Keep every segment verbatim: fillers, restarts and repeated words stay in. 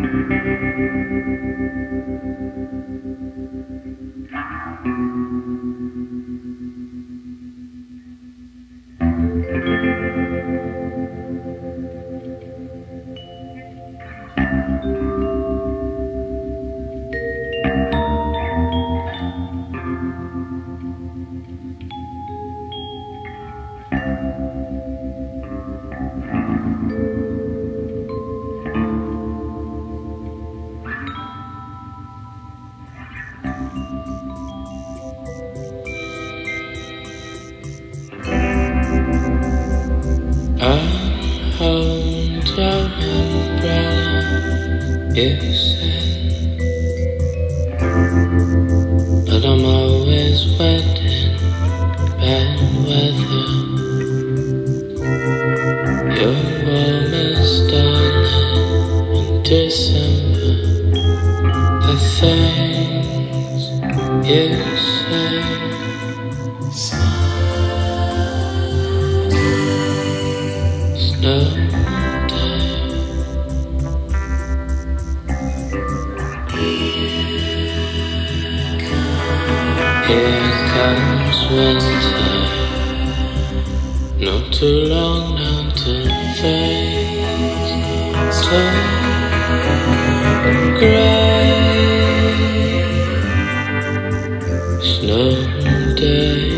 You said, but I'm always wet in bad weather. You're warm as starlight in December. The things you say, snow. Here comes winter, not too long now to fade to grey. Snow day.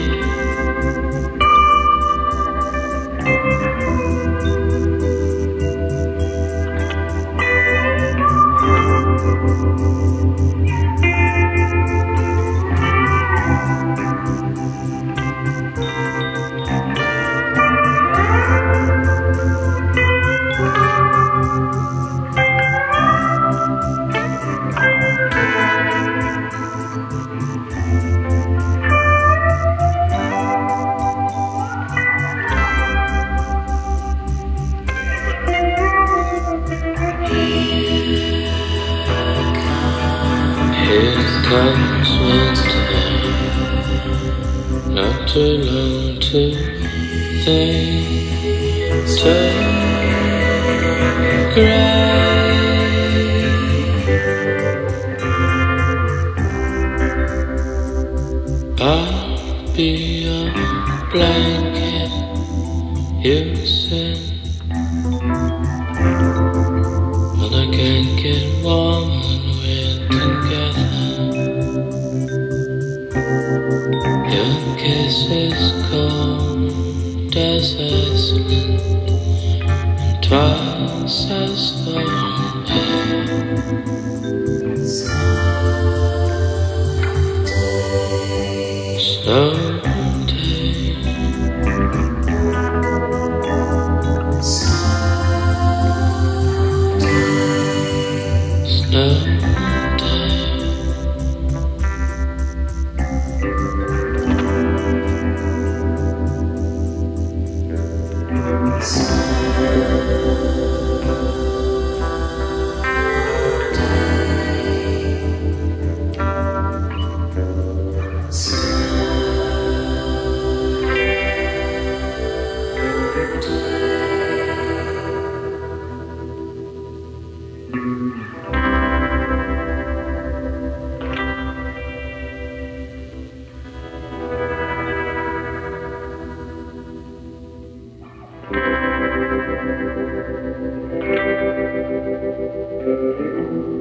Here comes winter, not too long to fade to grey. I'll be your blanket, you said, but I can't get warm when we're together. Your kiss is cold as Iceland, and twice as long air. Snow day. Snow day. Thank you.